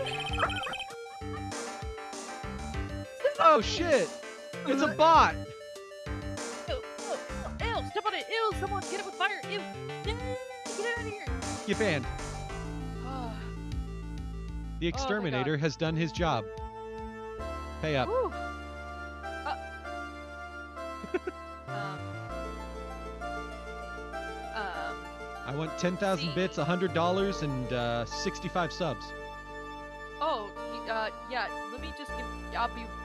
Oh shit! It's a bot. Ew, step on it. Ew, someone get it with fire. Ew. Get it out of here. Get banned. The Oh Exterminator has done his job. Pay up. Whew. I want 10,000 bits, $100, and 65 subs. Oh, yeah. Let me just give. I'll be